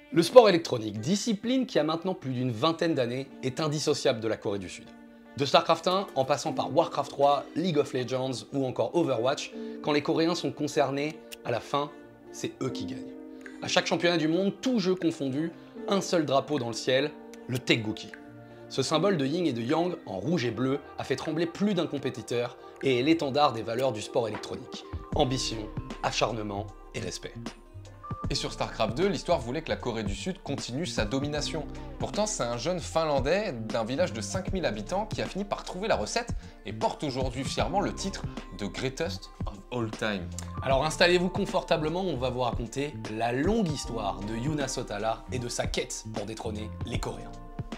Le sport électronique, discipline qui a maintenant plus d'une vingtaine d'années, est indissociable de la Corée du Sud. De StarCraft 1 en passant par Warcraft 3, League of Legends ou encore Overwatch, quand les Coréens sont concernés, à la fin, c'est eux qui gagnent. À chaque championnat du monde, tout jeu confondu, un seul drapeau dans le ciel, le Taegukgi. Ce symbole de yin et de yang, en rouge et bleu, a fait trembler plus d'un compétiteur et est l'étendard des valeurs du sport électronique. Ambition, acharnement et respect. Et sur StarCraft 2, l'histoire voulait que la Corée du Sud continue sa domination. Pourtant, c'est un jeune Finlandais d'un village de 5000 habitants qui a fini par trouver la recette et porte aujourd'hui fièrement le titre de Greatest of All Time. Alors installez-vous confortablement, on va vous raconter la longue histoire de Yuna Sotala et de sa quête pour détrôner les Coréens.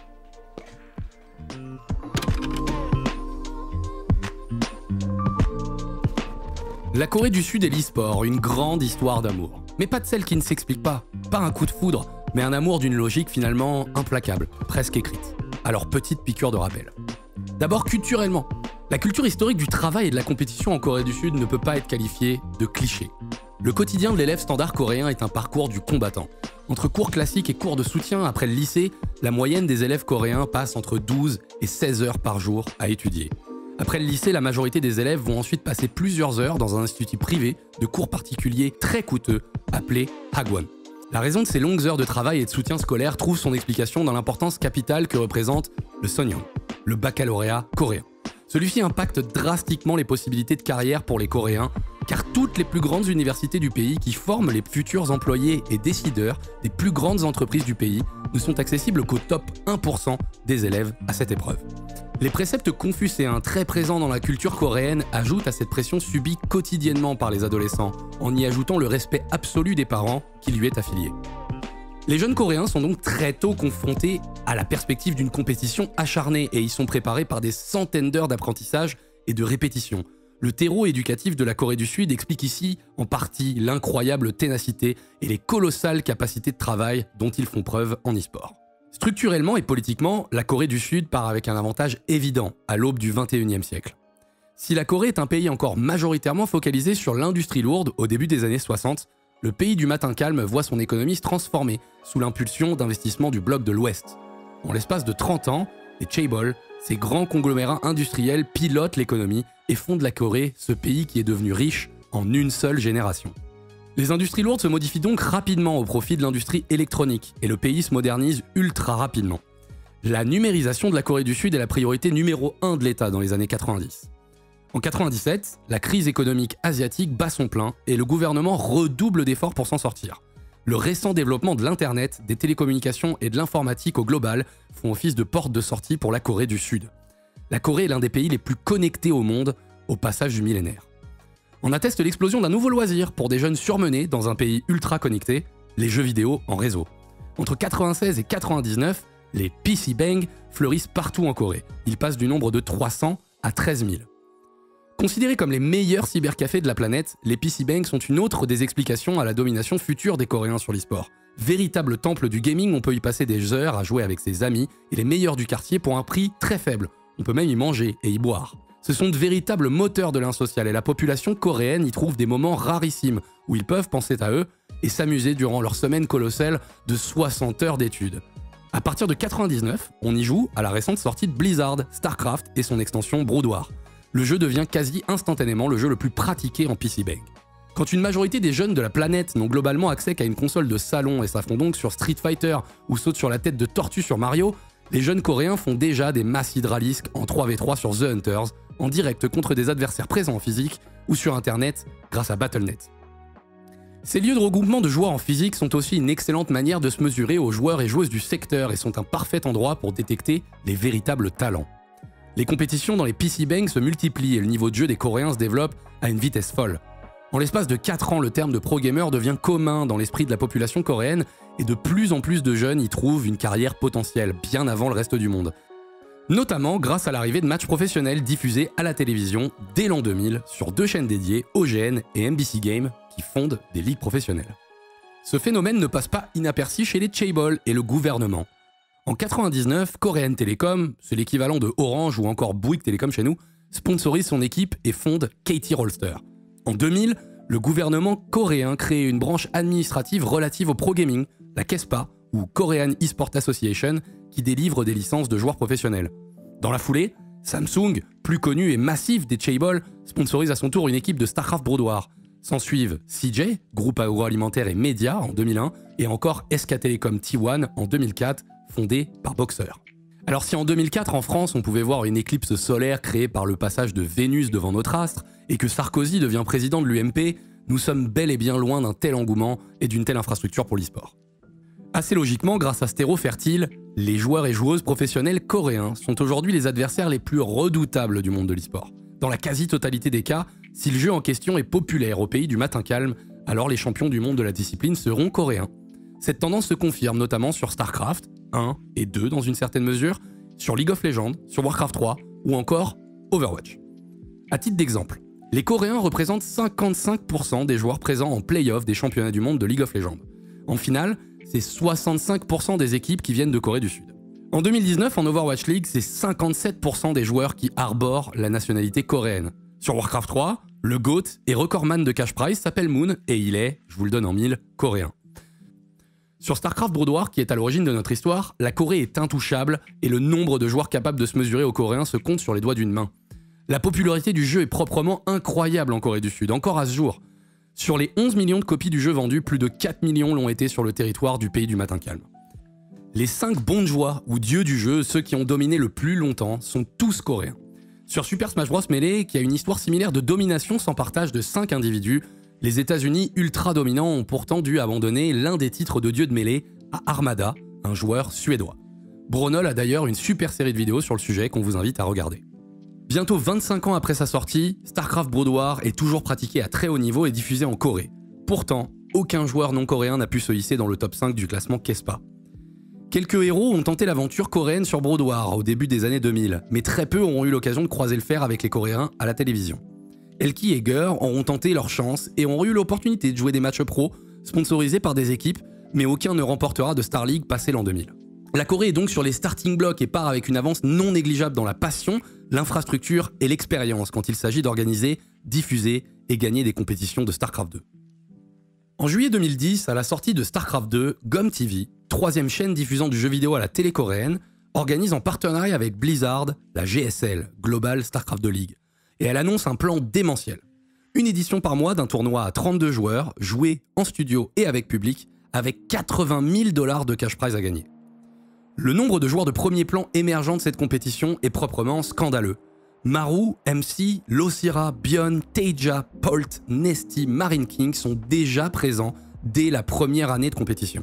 La Corée du Sud et l'e-sport, une grande histoire d'amour. Mais pas de celle qui ne s'explique pas, pas un coup de foudre, mais un amour d'une logique finalement implacable, presque écrite. Alors petite piqûre de rappel. D'abord culturellement. La culture historique du travail et de la compétition en Corée du Sud ne peut pas être qualifiée de cliché. Le quotidien de l'élève standard coréen est un parcours du combattant. Entre cours classiques et cours de soutien après le lycée, la moyenne des élèves coréens passe entre 12 et 16 heures par jour à étudier. Après le lycée, la majorité des élèves vont ensuite passer plusieurs heures dans un institut privé de cours particuliers très coûteux appelé Hagwon. La raison de ces longues heures de travail et de soutien scolaire trouve son explication dans l'importance capitale que représente le Sonyeon, le baccalauréat coréen. Celui-ci impacte drastiquement les possibilités de carrière pour les Coréens, car toutes les plus grandes universités du pays qui forment les futurs employés et décideurs des plus grandes entreprises du pays ne sont accessibles qu'au top 1% des élèves à cette épreuve. Les préceptes confucéens très présents dans la culture coréenne ajoutent à cette pression subie quotidiennement par les adolescents, en y ajoutant le respect absolu des parents qui lui est affilié. Les jeunes Coréens sont donc très tôt confrontés à la perspective d'une compétition acharnée et y sont préparés par des centaines d'heures d'apprentissage et de répétition. Le terreau éducatif de la Corée du Sud explique ici en partie l'incroyable ténacité et les colossales capacités de travail dont ils font preuve en e-sport. Structurellement et politiquement, la Corée du Sud part avec un avantage évident à l'aube du XXIe siècle. Si la Corée est un pays encore majoritairement focalisé sur l'industrie lourde au début des années 60, le pays du matin calme voit son économie se transformer sous l'impulsion d'investissements du bloc de l'Ouest. En l'espace de 30 ans, les chaebol, ces grands conglomérats industriels pilotent l'économie et font de la Corée ce pays qui est devenu riche en une seule génération. Les industries lourdes se modifient donc rapidement au profit de l'industrie électronique et le pays se modernise ultra rapidement. La numérisation de la Corée du Sud est la priorité numéro 1 de l'État dans les années 90. En 97, la crise économique asiatique bat son plein et le gouvernement redouble d'efforts pour s'en sortir. Le récent développement de l'Internet, des télécommunications et de l'informatique au global font office de porte de sortie pour la Corée du Sud. La Corée est l'un des pays les plus connectés au monde au passage du millénaire. On atteste l'explosion d'un nouveau loisir pour des jeunes surmenés dans un pays ultra connecté, les jeux vidéo en réseau. Entre 96 et 99, les PC Bang fleurissent partout en Corée. Ils passent du nombre de 300 à 13 000. Considérés comme les meilleurs cybercafés de la planète, les PC Bang sont une autre des explications à la domination future des Coréens sur l'e-sport. Véritable temple du gaming, on peut y passer des heures à jouer avec ses amis et les meilleurs du quartier pour un prix très faible. On peut même y manger et y boire. Ce sont de véritables moteurs de l'insocial et la population coréenne y trouve des moments rarissimes où ils peuvent penser à eux et s'amuser durant leur semaine colossale de 60 heures d'études. À partir de 99, on y joue à la récente sortie de Blizzard, StarCraft et son extension Brood War. Le jeu devient quasi instantanément le jeu le plus pratiqué en PC Bang. Quand une majorité des jeunes de la planète n'ont globalement accès qu'à une console de salon et s'affrontent donc sur Street Fighter ou sautent sur la tête de tortue sur Mario, les jeunes coréens font déjà des masses hydralisques en 3v3 sur The Hunters, en direct contre des adversaires présents en physique ou sur internet grâce à Battle.net. Ces lieux de regroupement de joueurs en physique sont aussi une excellente manière de se mesurer aux joueurs et joueuses du secteur et sont un parfait endroit pour détecter les véritables talents. Les compétitions dans les PC Bang se multiplient et le niveau de jeu des Coréens se développe à une vitesse folle. En l'espace de 4 ans, le terme de pro-gamer devient commun dans l'esprit de la population coréenne et de plus en plus de jeunes y trouvent une carrière potentielle bien avant le reste du monde. Notamment grâce à l'arrivée de matchs professionnels diffusés à la télévision dès l'an 2000 sur 2 chaînes dédiées, OGN et MBC Game, qui fondent des ligues professionnelles. Ce phénomène ne passe pas inaperçu chez les chaebol et le gouvernement. En 99, Korean Telecom, c'est l'équivalent de Orange ou encore Bouygues Telecom chez nous, sponsorise son équipe et fonde KT Rolster. En 2000, le gouvernement coréen crée une branche administrative relative au pro-gaming, la KESPA, ou Korean Esport Association, qui délivre des licences de joueurs professionnels. Dans la foulée, Samsung, plus connu et massif des chaebol, sponsorise à son tour une équipe de StarCraft Brood War. S'en suivent CJ, groupe agroalimentaire et média en 2001, et encore SK Telecom T1 en 2004, fondé par Boxer. Alors si en 2004 en France on pouvait voir une éclipse solaire créée par le passage de Vénus devant notre astre, et que Sarkozy devient président de l'UMP, nous sommes bel et bien loin d'un tel engouement et d'une telle infrastructure pour l'e-sport. Assez logiquement, grâce à ce terreau fertile, les joueurs et joueuses professionnels coréens sont aujourd'hui les adversaires les plus redoutables du monde de l'e-sport. Dans la quasi-totalité des cas, si le jeu en question est populaire au pays du matin calme, alors les champions du monde de la discipline seront coréens. Cette tendance se confirme notamment sur StarCraft 1 et 2 dans une certaine mesure, sur League of Legends, sur Warcraft 3 ou encore Overwatch. À titre d'exemple, les Coréens représentent 55% des joueurs présents en play-off des championnats du monde de League of Legends. En finale, c'est 65% des équipes qui viennent de Corée du Sud. En 2019, en Overwatch League, c'est 57% des joueurs qui arborent la nationalité coréenne. Sur Warcraft 3, le GOAT et recordman de cash prize s'appelle Moon et il est, je vous le donne en mille, coréen. Sur StarCraft Brood War, qui est à l'origine de notre histoire, la Corée est intouchable et le nombre de joueurs capables de se mesurer aux Coréens se compte sur les doigts d'une main. La popularité du jeu est proprement incroyable en Corée du Sud, encore à ce jour. Sur les 11 millions de copies du jeu vendues, plus de 4 millions l'ont été sur le territoire du pays du matin calme. Les 5 bons de joie ou dieux du jeu, ceux qui ont dominé le plus longtemps, sont tous coréens. Sur Super Smash Bros Melee, qui a une histoire similaire de domination sans partage de 5 individus, les États-Unis ultra dominants ont pourtant dû abandonner l'un des titres de dieu de Melee à Armada, un joueur suédois. Bronol a d'ailleurs une super série de vidéos sur le sujet qu'on vous invite à regarder. Bientôt 25 ans après sa sortie, StarCraft Brood War est toujours pratiqué à très haut niveau et diffusé en Corée. Pourtant, aucun joueur non coréen n'a pu se hisser dans le top 5 du classement KESPA. Quelques héros ont tenté l'aventure coréenne sur Brood War au début des années 2000, mais très peu auront eu l'occasion de croiser le fer avec les Coréens à la télévision. Elki et Gur auront tenté leur chance et ont eu l'opportunité de jouer des matchs pro, sponsorisés par des équipes, mais aucun ne remportera de Star League passé l'an 2000. La Corée est donc sur les starting blocks et part avec une avance non négligeable dans la passion, l'infrastructure et l'expérience quand il s'agit d'organiser, diffuser et gagner des compétitions de StarCraft 2. En juillet 2010, à la sortie de StarCraft 2, GOM TV, troisième chaîne diffusant du jeu vidéo à la télé coréenne, organise en partenariat avec Blizzard la GSL, Global StarCraft 2 League, et elle annonce un plan démentiel. Une édition par mois d'un tournoi à 32 joueurs, joué en studio et avec public, avec 80 000 $ de cash prize à gagner. Le nombre de joueurs de premier plan émergents de cette compétition est proprement scandaleux. Maru, MC, Losira, Bion, Teja, Polt, Nesty, Marine King sont déjà présents dès la première année de compétition.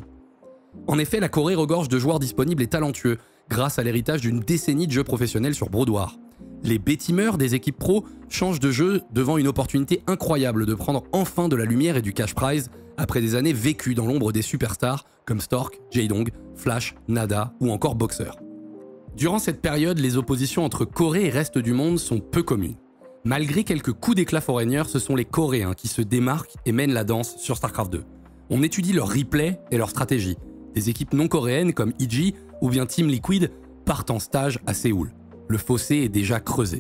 En effet, la Corée regorge de joueurs disponibles et talentueux grâce à l'héritage d'une décennie de jeux professionnels sur Brood War. Les B-teamers des équipes pro changent de jeu devant une opportunité incroyable de prendre enfin de la lumière et du cash prize après des années vécues dans l'ombre des superstars comme Stork, Jaedong, Flash, Nada ou encore Boxer. Durant cette période, les oppositions entre Corée et reste du monde sont peu communes. Malgré quelques coups d'éclat foreigners, ce sont les Coréens qui se démarquent et mènent la danse sur StarCraft 2. On étudie leur replay et leur stratégie. Des équipes non coréennes comme EG ou bien Team Liquid partent en stage à Séoul. Le fossé est déjà creusé.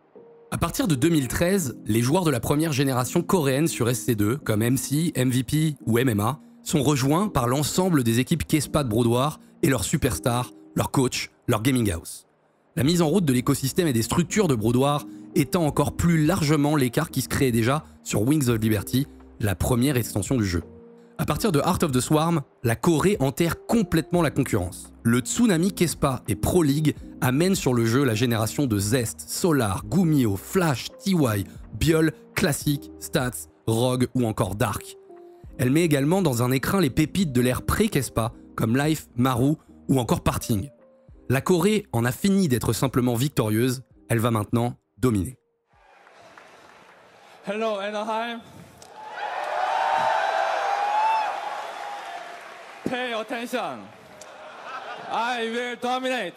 À partir de 2013, les joueurs de la première génération coréenne sur SC2, comme MC, MVP ou MMA, sont rejoints par l'ensemble des équipes KESPA de Brood War et leurs superstars, leurs coachs, leur gaming house. La mise en route de l'écosystème et des structures de Brood War étend encore plus largement l'écart qui se créait déjà sur Wings of Liberty, la première extension du jeu. À partir de Heart of the Swarm, la Corée enterre complètement la concurrence. Le tsunami KESPA et Pro League amènent sur le jeu la génération de Zest, Solar, Gumio, Flash, TY, Biol, Classic, Stats, Rogue ou encore Dark. Elle met également dans un écrin les pépites de l'ère pré-KESPA comme Life, Maru ou encore Parting. La Corée en a fini d'être simplement victorieuse, elle va maintenant dominer. Hello Anaheim. Pay attention. I will dominate.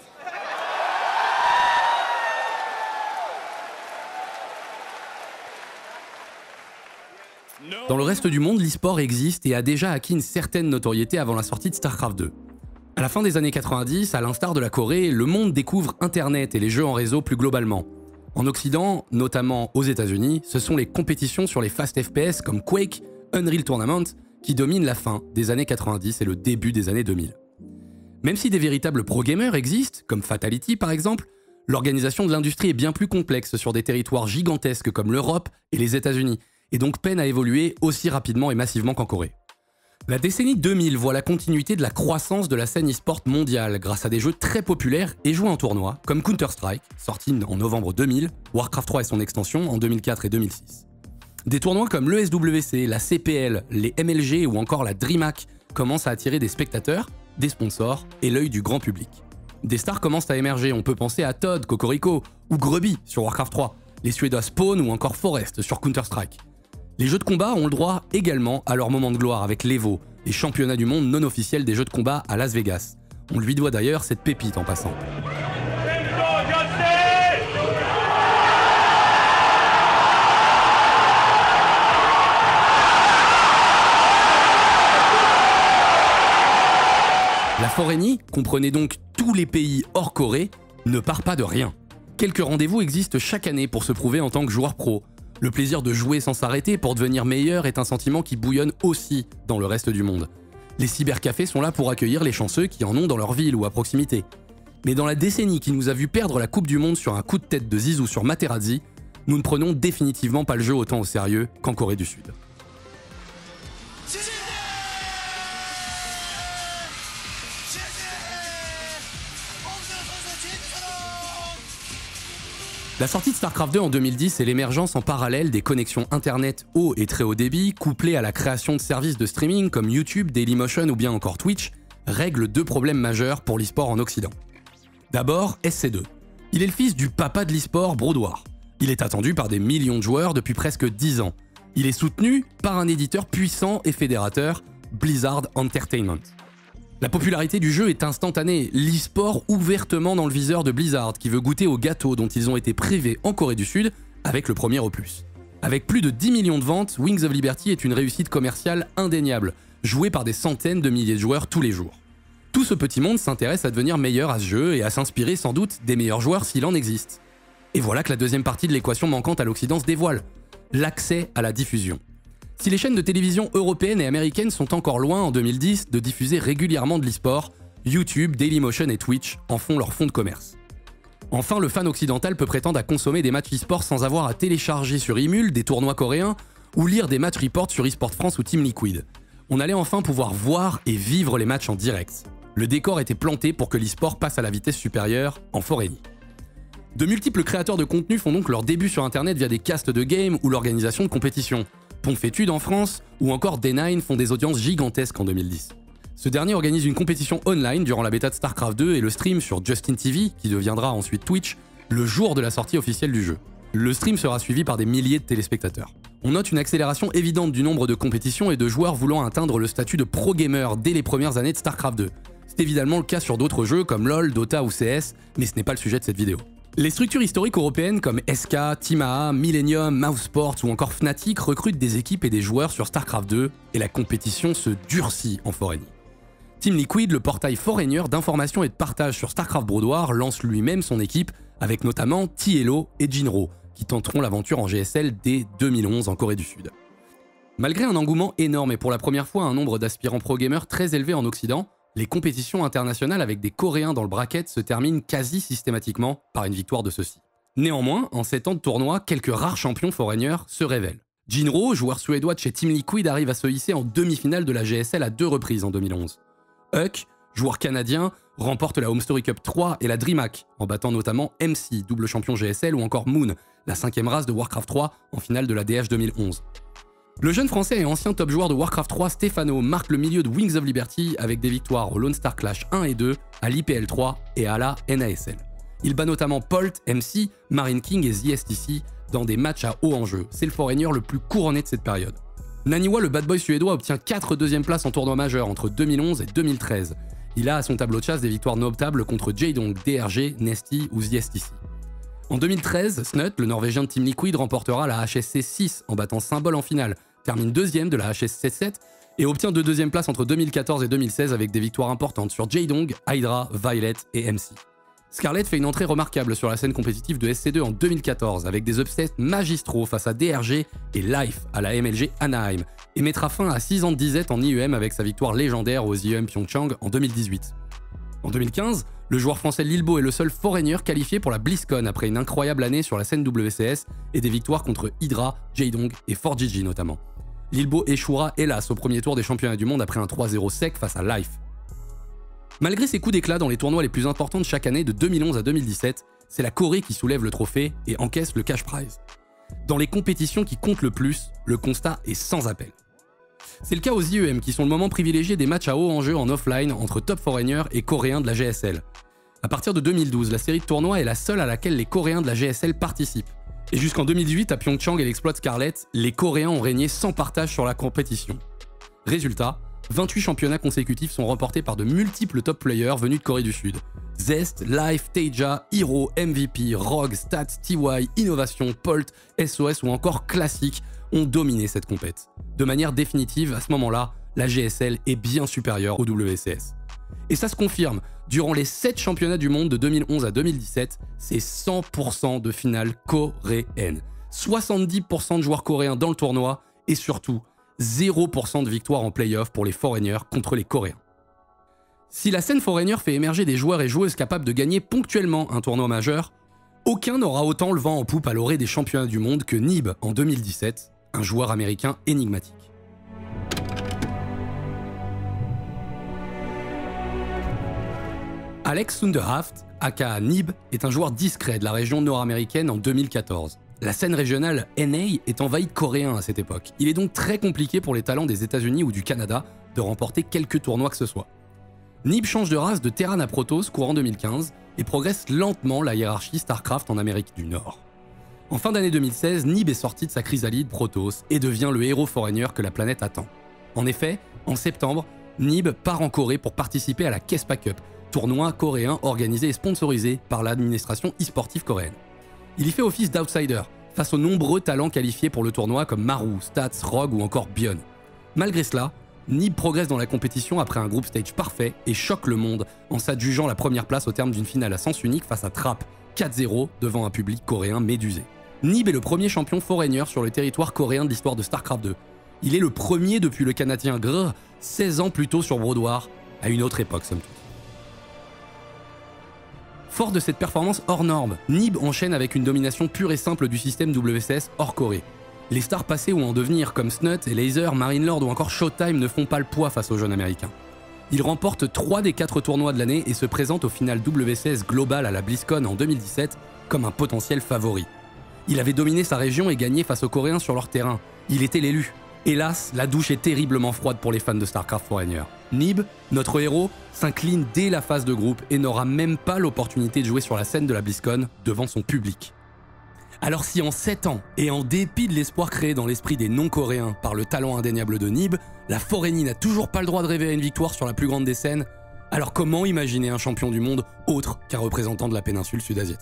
Dans le reste du monde, l'e-sport existe et a déjà acquis une certaine notoriété avant la sortie de StarCraft 2. À la fin des années 90, à l'instar de la Corée, le monde découvre Internet et les jeux en réseau plus globalement. En Occident, notamment aux États-Unis, ce sont les compétitions sur les fast FPS comme Quake, Unreal Tournament, qui dominent la fin des années 90 et le début des années 2000. Même si des véritables pro-gamers existent, comme Fatality par exemple, l'organisation de l'industrie est bien plus complexe sur des territoires gigantesques comme l'Europe et les États-Unis, et donc peine à évoluer aussi rapidement et massivement qu'en Corée. La décennie 2000 voit la continuité de la croissance de la scène e-sport mondiale grâce à des jeux très populaires et joués en tournoi, comme Counter-Strike, sorti en novembre 2000, Warcraft 3 et son extension en 2004 et 2006. Des tournois comme l'ESWC, la CPL, les MLG ou encore la DreamHack commencent à attirer des spectateurs, des sponsors et l'œil du grand public. Des stars commencent à émerger, on peut penser à Todd, Cocorico ou Grubby sur Warcraft 3, les Suédois Spawn ou encore Forest sur Counter-Strike. Les jeux de combat ont le droit également à leur moment de gloire avec l'Evo, les championnats du monde non officiels des jeux de combat à Las Vegas. On lui doit d'ailleurs cette pépite en passant. La Forénie, comprenez donc tous les pays hors Corée, ne part pas de rien. Quelques rendez-vous existent chaque année pour se prouver en tant que joueur pro. Le plaisir de jouer sans s'arrêter pour devenir meilleur est un sentiment qui bouillonne aussi dans le reste du monde. Les cybercafés sont là pour accueillir les chanceux qui en ont dans leur ville ou à proximité. Mais dans la décennie qui nous a vu perdre la Coupe du Monde sur un coup de tête de Zizou sur Materazzi, nous ne prenons définitivement pas le jeu autant au sérieux qu'en Corée du Sud. La sortie de StarCraft 2 en 2010 et l'émergence en parallèle des connexions internet haut et très haut débit, couplées à la création de services de streaming comme YouTube, Dailymotion ou bien encore Twitch, règlent deux problèmes majeurs pour l'e-sport en Occident. D'abord, SC2. Il est le fils du papa de l'e-sport, Brodoir. Il est attendu par des millions de joueurs depuis presque 10 ans. Il est soutenu par un éditeur puissant et fédérateur, Blizzard Entertainment. La popularité du jeu est instantanée, l'e-sport ouvertement dans le viseur de Blizzard qui veut goûter au gâteau dont ils ont été privés en Corée du Sud avec le premier opus. Avec plus de 10 millions de ventes, Wings of Liberty est une réussite commerciale indéniable, jouée par des centaines de milliers de joueurs tous les jours. Tout ce petit monde s'intéresse à devenir meilleur à ce jeu et à s'inspirer sans doute des meilleurs joueurs s'il en existe. Et voilà que la deuxième partie de l'équation manquante à l'Occident se dévoile, l'accès à la diffusion. Si les chaînes de télévision européennes et américaines sont encore loin en 2010 de diffuser régulièrement de l'e-sport, YouTube, Dailymotion et Twitch en font leur fonds de commerce. Enfin, le fan occidental peut prétendre à consommer des matchs e-sport sans avoir à télécharger sur Emule des tournois coréens ou lire des matchs report sur eSport France ou Team Liquid. On allait enfin pouvoir voir et vivre les matchs en direct. Le décor était planté pour que l'e-sport passe à la vitesse supérieure en Forénie. De multiples créateurs de contenu font donc leur début sur internet via des casts de games ou l'organisation de compétitions. Ponfétude en France ou encore D9 font des audiences gigantesques en 2010. Ce dernier organise une compétition online durant la bêta de StarCraft 2 et le stream sur Justin TV, qui deviendra ensuite Twitch, le jour de la sortie officielle du jeu. Le stream sera suivi par des milliers de téléspectateurs. On note une accélération évidente du nombre de compétitions et de joueurs voulant atteindre le statut de pro-gamer dès les premières années de StarCraft 2. C'est évidemment le cas sur d'autres jeux comme LoL, Dota ou CS, mais ce n'est pas le sujet de cette vidéo. Les structures historiques européennes comme SK, Team AA, Millennium, Mousesports ou encore Fnatic recrutent des équipes et des joueurs sur StarCraft 2 et la compétition se durcit en Forénie. Team Liquid, le portail foreigner d'information et de partage sur StarCraft Brodoir, lance lui-même son équipe avec notamment Tielo et Jinro, qui tenteront l'aventure en GSL dès 2011 en Corée du Sud. Malgré un engouement énorme et pour la première fois un nombre d'aspirants pro-gamers très élevé en Occident, les compétitions internationales avec des Coréens dans le bracket se terminent quasi systématiquement par une victoire de ceux-ci. Néanmoins, en 7 ans de tournoi, quelques rares champions foreigners se révèlent. Jinro, joueur suédois de chez Team Liquid, arrive à se hisser en demi-finale de la GSL à 2 reprises en 2011. Huck, joueur canadien, remporte la Home Story Cup 3 et la DreamHack, en battant notamment MC, double champion GSL, ou encore Moon, la 5e race de Warcraft 3 en finale de la DH 2011. Le jeune français et ancien top joueur de Warcraft 3, Stefano, marque le milieu de Wings of Liberty avec des victoires au Lone Star Clash 1 et 2, à l'IPL 3 et à la NASL. Il bat notamment Polt, MC, Marine King et ZSTC dans des matchs à haut enjeu. C'est le foreigner le plus couronné de cette période. Naniwa, le bad boy suédois, obtient 4 deuxièmes places en tournoi majeur entre 2011 et 2013. Il a à son tableau de chasse des victoires notables contre Jaedong, DRG, Nesty ou ZSTC. En 2013, Snut, le norvégien de Team Liquid, remportera la HSC 6 en battant Symbol en finale, termine deuxième de la HSC 7 et obtient 2 deuxièmes places entre 2014 et 2016 avec des victoires importantes sur Jaedong, Hydra, Violet et MC. Scarlett fait une entrée remarquable sur la scène compétitive de SC2 en 2014 avec des upsets magistraux face à DRG et Life à la MLG Anaheim et mettra fin à 6 ans de disette en IEM avec sa victoire légendaire aux IEM Pyeongchang en 2018. En 2015, le joueur français Lilbo est le seul foreigner qualifié pour la BlizzCon après une incroyable année sur la scène WCS et des victoires contre Hydra, Jaedong et ForGG notamment. Lilbo échouera hélas au premier tour des championnats du monde après un 3-0 sec face à Life. Malgré ses coups d'éclat dans les tournois les plus importants de chaque année de 2011 à 2017, c'est la Corée qui soulève le trophée et encaisse le cash prize. Dans les compétitions qui comptent le plus, le constat est sans appel. C'est le cas aux IEM qui sont le moment privilégié des matchs à haut enjeu en offline entre top foreigners et coréens de la GSL. À partir de 2012, la série de tournois est la seule à laquelle les coréens de la GSL participent. Et jusqu'en 2018, à Pyeongchang et l'exploit Scarlett, les coréens ont régné sans partage sur la compétition. Résultat, 28 championnats consécutifs sont remportés par de multiples top players venus de Corée du Sud. Zest, Life, Taeja, Hero, MVP, Rogue, Stats, TY, Innovation, Polt, SOS ou encore Classic ont dominé cette compète. De manière définitive, à ce moment-là, la GSL est bien supérieure au WCS. Et ça se confirme, durant les 7 championnats du monde de 2011 à 2017, c'est 100% de finales coréennes. 70% de joueurs coréens dans le tournoi et surtout 0% de victoires en play-off pour les foreigners contre les Coréens. Si la scène foreigner fait émerger des joueurs et joueuses capables de gagner ponctuellement un tournoi majeur, aucun n'aura autant le vent en poupe à l'orée des championnats du monde que Nib en 2017, un joueur américain énigmatique. Alex Sunderhaft, aka Nib, est un joueur discret de la région nord-américaine en 2014. La scène régionale NA est envahie de Coréens à cette époque. Il est donc très compliqué pour les talents des États-Unis ou du Canada de remporter quelques tournois que ce soit. Nib change de race de Terran à Protoss courant 2015 et progresse lentement la hiérarchie StarCraft en Amérique du Nord. En fin d'année 2016, Nib est sorti de sa chrysalide Protoss et devient le héros foreigner que la planète attend. En effet, en septembre, Nib part en Corée pour participer à la Kespa Cup, tournoi coréen organisé et sponsorisé par l'administration e-sportive coréenne. Il y fait office d'outsider, face aux nombreux talents qualifiés pour le tournoi comme Maru, Stats, Rogue ou encore Bion. Malgré cela, Nib progresse dans la compétition après un groupe stage parfait et choque le monde en s'adjugeant la première place au terme d'une finale à sens unique face à Trap, 4-0 devant un public coréen médusé. Nib est le premier champion foreigner sur le territoire coréen de l'histoire de StarCraft 2. Il est le premier depuis le Canadien Grr, 16 ans plus tôt sur Broad War, à une autre époque somme toute. Fort de cette performance hors norme, Nib enchaîne avec une domination pure et simple du système WCS hors Corée. Les stars passées ou en devenir comme Snut et Laser, Marinelord ou encore Showtime ne font pas le poids face aux jeunes américains. Il remporte 3 des 4 tournois de l'année et se présente au final WCS Global à la BlizzCon en 2017 comme un potentiel favori. Il avait dominé sa région et gagné face aux Coréens sur leur terrain. Il était l'élu. Hélas, la douche est terriblement froide pour les fans de StarCraft Foreigner. Nib, notre héros, s'incline dès la phase de groupe et n'aura même pas l'opportunité de jouer sur la scène de la BlizzCon devant son public. Alors si en 7 ans, et en dépit de l'espoir créé dans l'esprit des non-coréens par le talent indéniable de Nib, la Forénie n'a toujours pas le droit de rêver à une victoire sur la plus grande des scènes, alors comment imaginer un champion du monde autre qu'un représentant de la péninsule sud-asiatique ?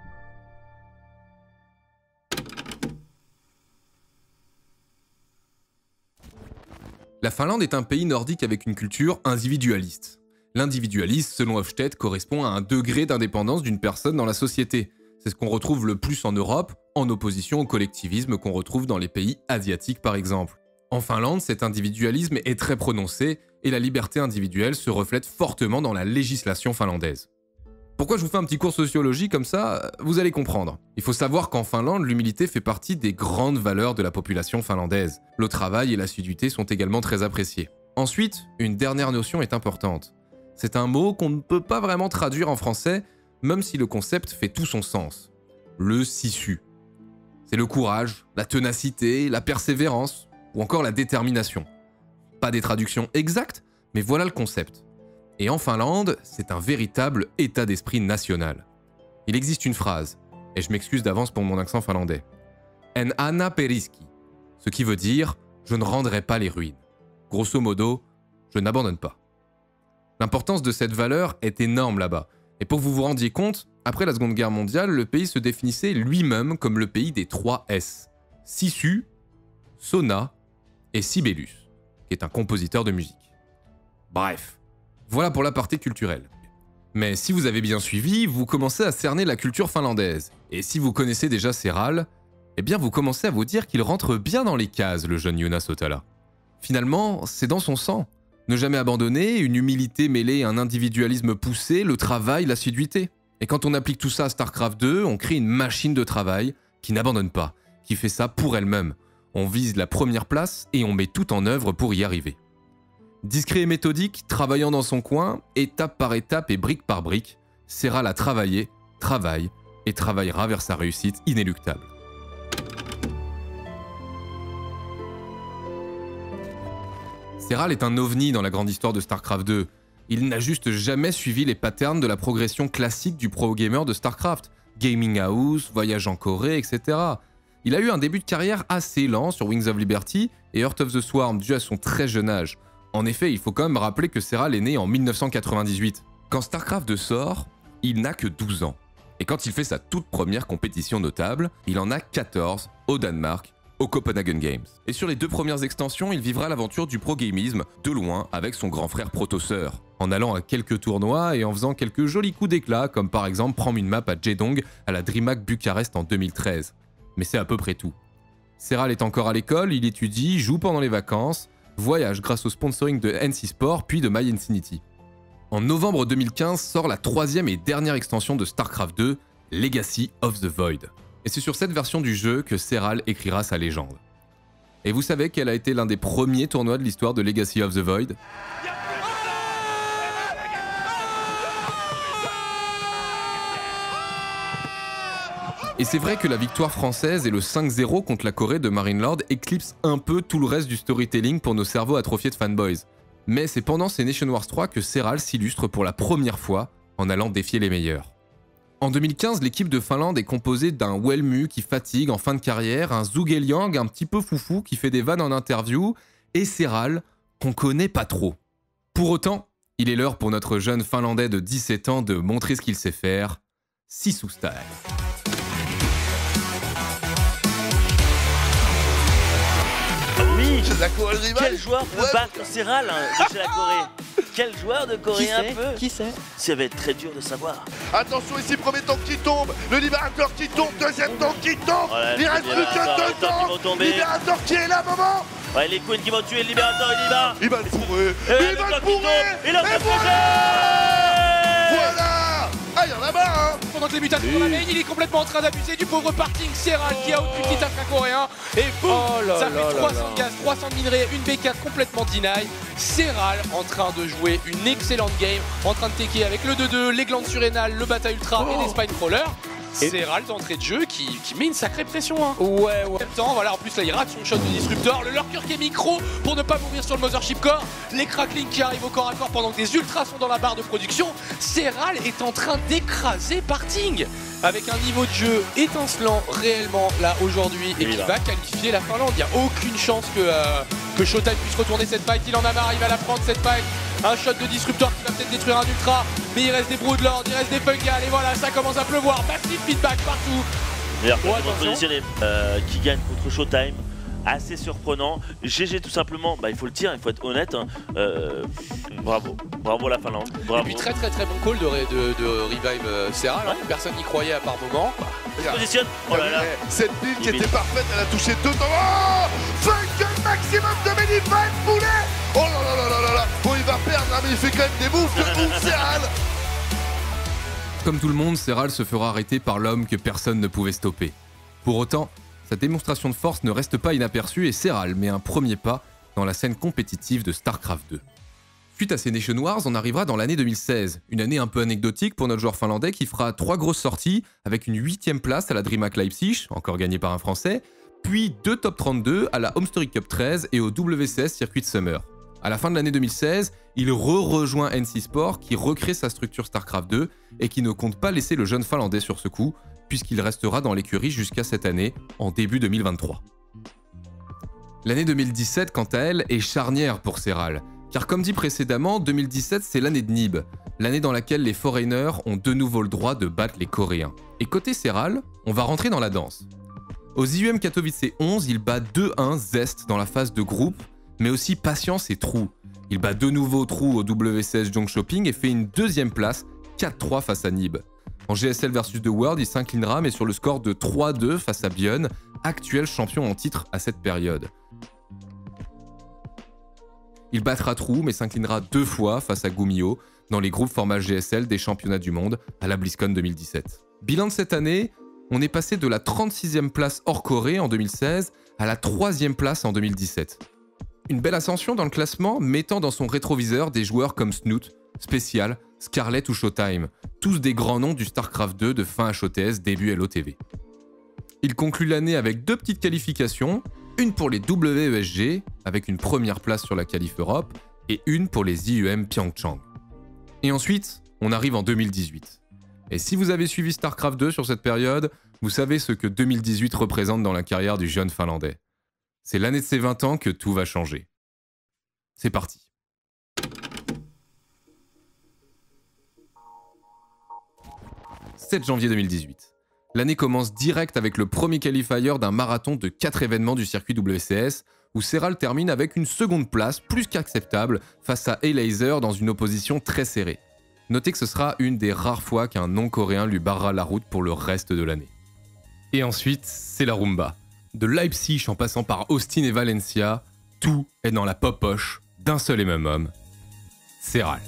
La Finlande est un pays nordique avec une culture individualiste. L'individualisme, selon Hofstede, correspond à un degré d'indépendance d'une personne dans la société. C'est ce qu'on retrouve le plus en Europe, en opposition au collectivisme qu'on retrouve dans les pays asiatiques par exemple. En Finlande, cet individualisme est très prononcé et la liberté individuelle se reflète fortement dans la législation finlandaise. Pourquoi je vous fais un petit cours sociologie comme ça ? Vous allez comprendre. Il faut savoir qu'en Finlande, l'humilité fait partie des grandes valeurs de la population finlandaise. Le travail et l'assiduité sont également très appréciés. Ensuite, une dernière notion est importante. C'est un mot qu'on ne peut pas vraiment traduire en français, même si le concept fait tout son sens. Le sisu. C'est le courage, la ténacité, la persévérance, ou encore la détermination. Pas des traductions exactes, mais voilà le concept. Et en Finlande, c'est un véritable état d'esprit national. Il existe une phrase, et je m'excuse d'avance pour mon accent finlandais. En anna periski, ce qui veut dire « je ne rendrai pas les ruines ». Grosso modo, je n'abandonne pas. L'importance de cette valeur est énorme là-bas. Et pour que vous vous rendiez compte, après la Seconde Guerre mondiale, le pays se définissait lui-même comme le pays des 3 S. Sisu, Sona et Sibelius, qui est un compositeur de musique. Bref. Voilà pour la partie culturelle. Mais si vous avez bien suivi, vous commencez à cerner la culture finlandaise. Et si vous connaissez déjà Serral, eh bien vous commencez à vous dire qu'il rentre bien dans les cases, le jeune Jonas Hautala. Finalement, c'est dans son sang. Ne jamais abandonner, une humilité mêlée à un individualisme poussé, le travail, l'assiduité. Et quand on applique tout ça à StarCraft 2, on crée une machine de travail qui n'abandonne pas, qui fait ça pour elle-même. On vise la première place et on met tout en œuvre pour y arriver. Discret et méthodique, travaillant dans son coin, étape par étape et brique par brique, Serral a travaillé, travaille et travaillera vers sa réussite inéluctable. Serral est un ovni dans la grande histoire de StarCraft 2. Il n'a juste jamais suivi les patterns de la progression classique du pro-gamer de StarCraft. Gaming House, voyage en Corée, etc. Il a eu un début de carrière assez lent sur Wings of Liberty et Heart of the Swarm dû à son très jeune âge. En effet, il faut quand même rappeler que Serral est né en 1998. Quand StarCraft 2 sort, il n'a que 12 ans. Et quand il fait sa toute première compétition notable, il en a 14 au Danemark, au Copenhagen Games. Et sur les 2 premières extensions, il vivra l'aventure du pro-gamisme de loin avec son grand frère Protosseur, en allant à quelques tournois et en faisant quelques jolis coups d'éclat, comme par exemple prendre une map à Jedong à la DreamHack Bucarest en 2013. Mais c'est à peu près tout. Serral est encore à l'école, il étudie, joue pendant les vacances, voyage grâce au sponsoring de NC Sport puis de My Infinity. En novembre 2015 sort la 3e et dernière extension de StarCraft 2, Legacy of the Void. Et c'est sur cette version du jeu que Serral écrira sa légende. Et vous savez quel a été l'un des premiers tournois de l'histoire de Legacy of the Void ? Et c'est vrai que la victoire française et le 5-0 contre la Corée de Marine Lord éclipsent un peu tout le reste du storytelling pour nos cerveaux atrophiés de fanboys. Mais c'est pendant ces Nation Wars 3 que Serral s'illustre pour la première fois en allant défier les meilleurs. En 2015, l'équipe de Finlande est composée d'un Welmu qui fatigue en fin de carrière, un Zhuge Liang un petit peu foufou qui fait des vannes en interview, et Serral qu'on connaît pas trop. Pour autant, il est l'heure pour notre jeune Finlandais de 17 ans de montrer ce qu'il sait faire, Sisu Style. Oui, quel joueur peut battre Serral chez la Corée? Quel joueur de Corée un peu? Qui sait? Ça va être très dur de savoir. Attention ici, premier tank qui tombe, le libérateur qui tombe, deuxième tank qui tombe, il reste plus que 2 tanks, libérateur qui est là, maman. Ouais, les queens qui vont tuer le libérateur, il y va. Il va le fourrer, il va le fourrer, et voilà. Ah, il y en a marre, hein. Pendant que les mutations dans la main, il est complètement en train d'abuser du pauvre parking. Serral qui a au-dessus du petit infra coréen. Et boum, ça fait 300 gaz, 300 de minerais, une B4 complètement deny. Serral en train de jouer une excellente game, en train de tecker avec le 2-2, les glandes surrénales, le bata ultra et les spine crawlers. Serral d'entrée de jeu qui met une sacrée pression. Hein. Ouais. En même temps, voilà, en plus là il rate son shot de disruptor, le lurker qui est micro pour ne pas mourir sur le mothership core, les cracklings qui arrivent au corps à corps pendant que des ultras sont dans la barre de production. Serral est en train d'écraser Parting avec un niveau de jeu étincelant réellement là aujourd'hui et qui va qualifier la Finlande. Il n'y a aucune chance que Showtime puisse retourner cette fight, il en a marre, il va la prendre cette fight. Un shot de disruptor qui va peut-être détruire un ultra, mais il reste des broodlords, il reste des fungal et voilà, ça commence à pleuvoir, massif feedback partout. D'ailleurs, positionné qui gagne contre Showtime, assez surprenant. GG tout simplement, il faut le dire, il faut être honnête. Hein. Bravo la Finlande. Bravo. Et puis très bon call de revive Serral, hein. Personne n'y croyait à part moment. Il se positionne. Oh là là. Cette build qui était parfaite, elle a touché 2 temps. Oh, fungal maximum de Medivine poulet. Oh là. Bon, il va perdre, hein, mais il fait quand même des moves de ouf, Serral. Comme tout le monde, Serral se fera arrêter par l'homme que personne ne pouvait stopper. Pour autant, sa démonstration de force ne reste pas inaperçue et Serral met un premier pas dans la scène compétitive de StarCraft 2. Suite à ces Nation Wars, on arrivera dans l'année 2016, une année un peu anecdotique pour notre joueur finlandais qui fera 3 grosses sorties avec une 8e place à la DreamHack Leipzig, encore gagnée par un Français, puis 2 top 32 à la Home Story Cup 13 et au WCS Circuit Summer. À la fin de l'année 2016, il rejoint NC Sport qui recrée sa structure StarCraft 2 et qui ne compte pas laisser le jeune Finlandais sur ce coup, puisqu'il restera dans l'écurie jusqu'à cette année, en début 2023. L'année 2017, quant à elle, est charnière pour Serral, car comme dit précédemment, 2017 c'est l'année de Nib, l'année dans laquelle les Foreigners ont de nouveau le droit de battre les Coréens. Et côté Serral, on va rentrer dans la danse. Aux IUM Katowice 11, il bat 2-1 Zest dans la phase de groupe, mais aussi Patience et True. Il bat de nouveau True au WCS Jong Shopping et fait une 2e place, 4-3 face à Nib. En GSL versus The World, il s'inclinera mais sur le score de 3-2 face à Björn, actuel champion en titre à cette période. Il battra Trou mais s'inclinera 2 fois face à Gumio dans les groupes format GSL des championnats du monde à la BlizzCon 2017. Bilan de cette année, on est passé de la 36e place hors Corée en 2016 à la 3e place en 2017. Une belle ascension dans le classement, mettant dans son rétroviseur des joueurs comme Snoot, Special, Scarlet ou Showtime, tous des grands noms du StarCraft 2 de fin HOTS début LOTV. Il conclut l'année avec 2 petites qualifications, une pour les WESG, avec une première place sur la qualif Europe, et une pour les IEM Pyeongchang. Et ensuite, on arrive en 2018. Et si vous avez suivi StarCraft 2 sur cette période, vous savez ce que 2018 représente dans la carrière du jeune Finlandais. C'est l'année de ses 20 ans que tout va changer. C'est parti. « 7 janvier 2018. L'année commence direct avec le premier qualifier d'un marathon de 4 événements du circuit WCS, où Serral termine avec une seconde place plus qu'acceptable face à A-Laser dans une opposition très serrée. Notez que ce sera une des rares fois qu'un non-coréen lui barrera la route pour le reste de l'année. Et ensuite, c'est la rumba. De Leipzig en passant par Austin et Valencia, tout est dans la poche d'un seul et même homme, Serral.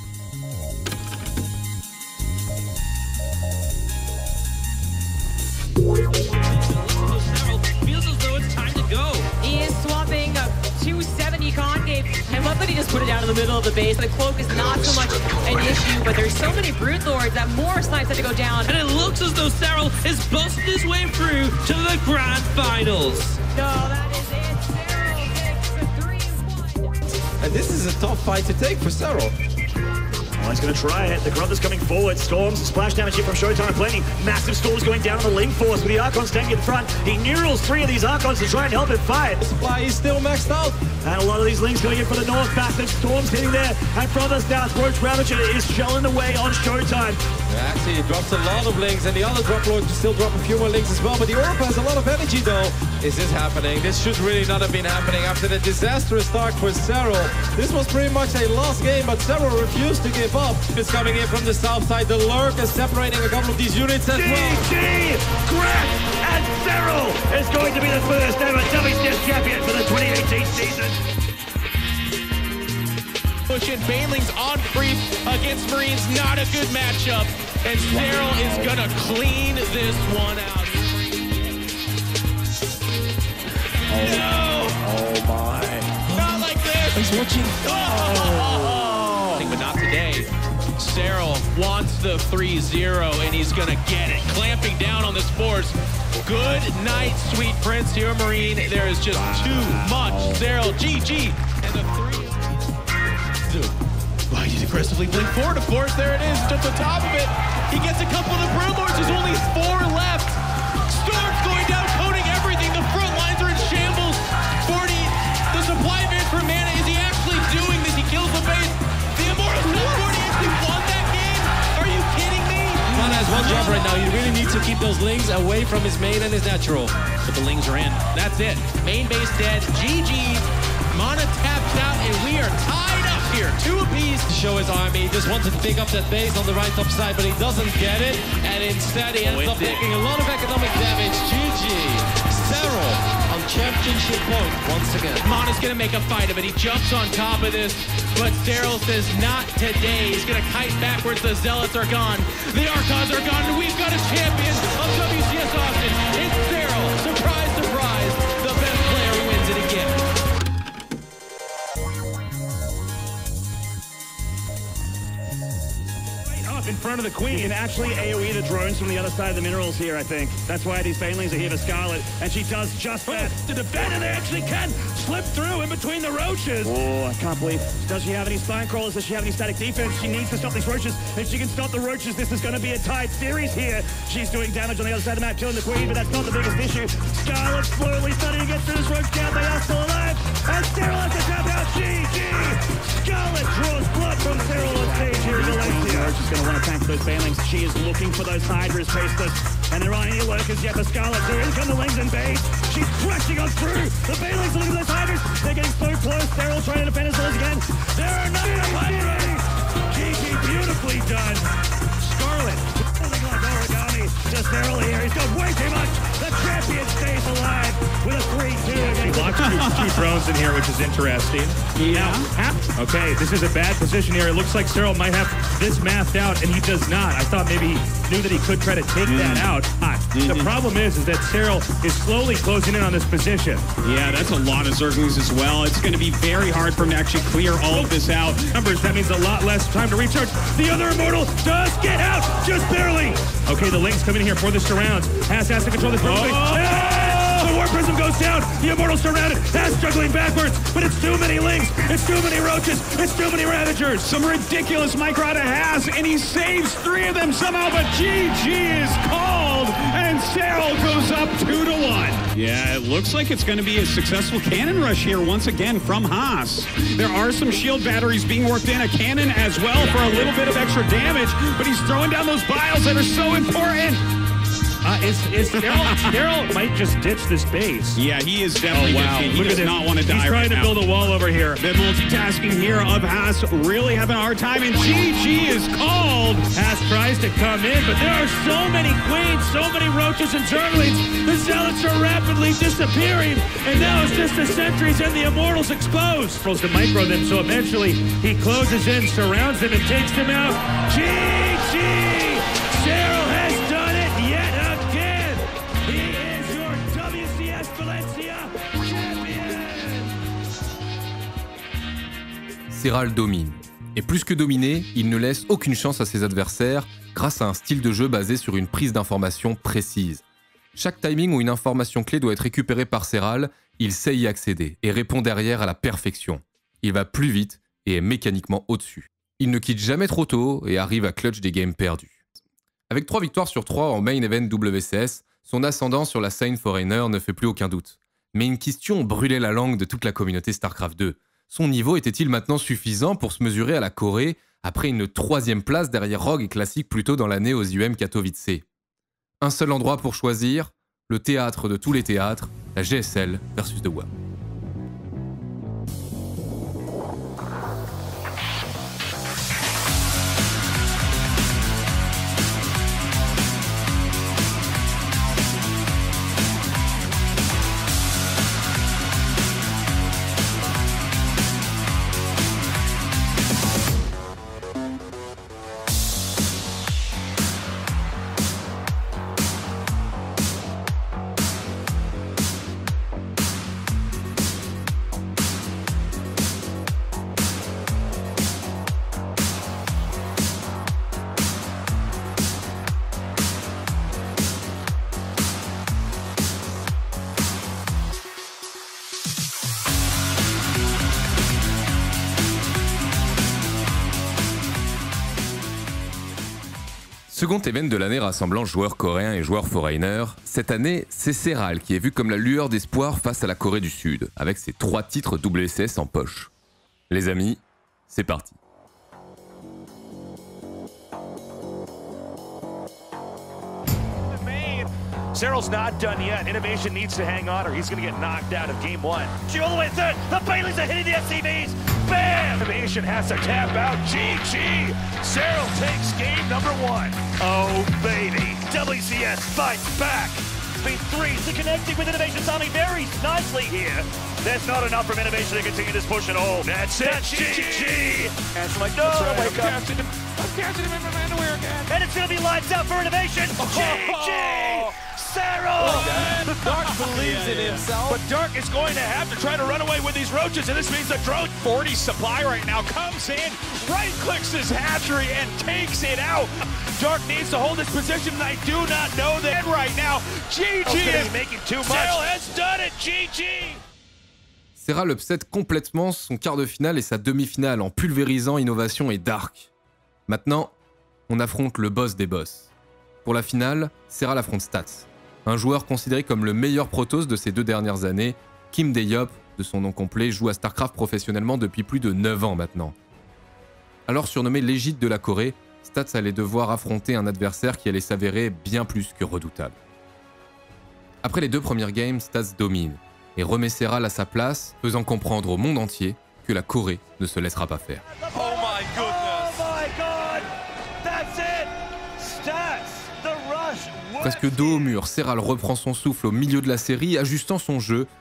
He is swapping a 270 concave. I love that he just put it down in the middle of the base. The cloak is not so much an issue, but there's so many Brood Lords that more snipes had to go down. And it looks as though Serral is busting his way through to the grand finals. No, that is it. Serral takes the 3-1. And this is a tough fight to take for Serral. Oh, he's going to try it. The Grunt is coming forward. Storms, splash damage here from Showtime plenty. Massive storms going down on the Link Force with the Archons tanking in front. He neurals 3 of these Archons to try and help him fight. The supply is still maxed out. And a lot of these Links going in for the North bastard. Storms hitting there. And from the south, Roach Ravager is shelling away on Showtime. Actually, he drops a lot of links, and the other drop lord can still drop a few more links as well. But the Orb has a lot of energy, though. Is this happening? This should really not have been happening after the disastrous start for Serral. This was pretty much a lost game, but Serral refused to give up. It's coming in from the south side. The Lurk is separating a couple of these units as well. GG! Graf and Serral is going to be the first ever WCS champion for the 2018 season. Pushing Banelings on creep against Marines, not a good matchup. And Serral is gonna clean this one out. No! Oh my. Not like this! He's watching. Oh! But not today. Serral wants the 3-0 and he's gonna get it. Clamping down on this force. Good night, Sweet Prince here, Marine. There is just too much. Serral, GG, and the 3. Why he's aggressively blink forward, of course, there it is, just on top of it. He gets a couple of the Brood Lords, there's only 4 left. Storm's going down, coating everything, the front lines are in shambles. 40, the supply van for mana, is he actually doing this? He kills the base. The Immortals, 40 actually won that game? Are you kidding me? Mana has one job right now, you really need to keep those Lings away from his main and his natural. But the Lings are in, that's it. Main base dead, GG. Mana tapped out and we are tied up here, 2 apiece. To show his army, he just wanted to pick up that base on the right top side, but he doesn't get it, and instead he ends up taking a lot of economic damage. GG. Serral on championship point once again. Mana's gonna make a fight of it. He jumps on top of this, but Serral says not today. He's gonna kite backwards. The Zealots are gone. The Archons are gone, and we've got a champion of WCS Austin. It's Serral. Surprise, surprise. The best player wins it again. In front of the Queen and actually AoE the drones from the other side of the minerals here, I think. That's why these Banelings are here for Scarlet, and she does just that to defend, and they actually can slip through in between the Roaches. Oh, I can't believe. Does she have any spine crawlers? Does she have any static defense? She needs to stop these Roaches. If she can stop the Roaches, this is going to be a tight series here. She's doing damage on the other side of the map, killing the Queen, but that's not the biggest issue. Scarlet slowly starting to get through this Roach count. They are still alive, and Serral has to tap out. GG! Scarlet draws blood from Serral on stage here in Valencia. She's going to want to tank those Banelings. She is looking for those Hydras, Faceless, and there aren't any lurkers yet for Scarlet. So in come the Lings and base. She's crashing on through. The Banelings are looking for those Hydras. They're getting so close. Serral trying to defend his walls again. There are no Hydras. GG, beautifully done. Scarlet, holding like origami. Just Serral here. He's got way too much. The champion stays alive with a 3-2 against locked two drones in here, which is interesting. Yeah. Now, okay, this is a bad position here. It looks like Cyril might have this mathed out, and he does not. I thought maybe he knew that he could try to take that out. The problem is that Cyril is slowly closing in on this position. Yeah, that's a lot of Zerglings as well. It's going to be very hard for him to actually clear all of this out. Numbers, that means a lot less time to recharge. The other Immortal does get out, just barely. Okay, the Lynx come in here for the surrounds. Has to control this. The War Prism goes down. The Immortal's surrounded. Has juggling backwards, but it's too many Lynx. It's too many Roaches. It's too many Ravagers. Some ridiculous micro out of Has, and he saves 3 of them somehow, but GG is called, and Cyril goes up 2-1. Yeah, it looks like it's going to be a successful cannon rush here once again from Haas. There are some shield batteries being worked in, a cannon as well for a little bit of extra damage, but he's throwing down those biles that are so important. Daryl might just ditch this base. Yeah, he is definitely ditching. He does not want to die. He's trying to build a wall over here. The multitasking here of Haas really having a hard time, and GG is called. Haas tries to come in, but there are so many queens, so many Roaches and Zerglings. The Zealots are rapidly disappearing, and now it's just the sentries and the Immortals exposed. Throws to micro them, so eventually he closes in, surrounds them, and takes them out. GG! Cyril has done it yet again! He is your WCS Valencia champion! Serral domine. Et plus que dominer, il ne laisse aucune chance à ses adversaires grâce à un style de jeu basé sur une prise d'information précise. Chaque timing où une information clé doit être récupérée par Serral, il sait y accéder et répond derrière à la perfection. Il va plus vite et est mécaniquement au-dessus. Il ne quitte jamais trop tôt et arrive à clutch des games perdus. Avec 3 victoires sur 3 en main event WCS, son ascendant sur la scène Foreigner ne fait plus aucun doute. Mais une question brûlait la langue de toute la communauté StarCraft 2. Son niveau était-il maintenant suffisant pour se mesurer à la Corée après une 3e place derrière Rogue et Classic plus tôt dans l'année aux IEM Katowice? Un seul endroit pour choisir, le théâtre de tous les théâtres, la GSL versus The WAM. Second event de l'année rassemblant joueurs coréens et joueurs foreigners, cette année, c'est Serral qui est vu comme la lueur d'espoir face à la Corée du Sud, avec ses 3 titres WCS en poche. Les amis, c'est parti. Cyril's not done yet. Innovation needs to hang on or he's going to get knocked out of game 1. All the way through. The Baileys are hitting the SCVs. Bam! Innovation has to tap out. GG. Cyril takes game number 1. Oh, baby. WCS fights back. Speed 3 to connecting with Innovation timing very nicely here. There's not enough from Innovation to continue this push at all. That's it. GG. And it's like, no, wake up. I'm catching him in my underwear again. And it's going to be lights out for Innovation. GG. Cyril! Dark believes in himself. But Dark is going to have to try to run away with these Roaches, and this means the drone 40 supply right now comes in, right-clicks his hatchery, and takes it out. Dark needs to hold his position, and I do not know that right now. GG is making too much. Cyril has done it. GG! Serral upset complètement son quart de finale et sa demi-finale en pulvérisant Innovation et Dark. Maintenant, on affronte le boss des boss. Pour la finale, Serral affronte Stats. Un joueur considéré comme le meilleur Protoss de ces 2 dernières années, Kim Dae-yeop, de son nom complet, joue à StarCraft professionnellement depuis plus de 9 ans maintenant. Alors surnommé l'égide de la Corée, Stats allait devoir affronter un adversaire qui allait s'avérer bien plus que redoutable. Après les 2 premières games, Stats domine et remet Serral à sa place, faisant comprendre au monde entier que la Corée ne se laissera pas faire. Oh my goodness! Oh my god! That's it! Stats! The rush! Presque dos au mur, Serral reprend son souffle au milieu de la série, ajustant son jeu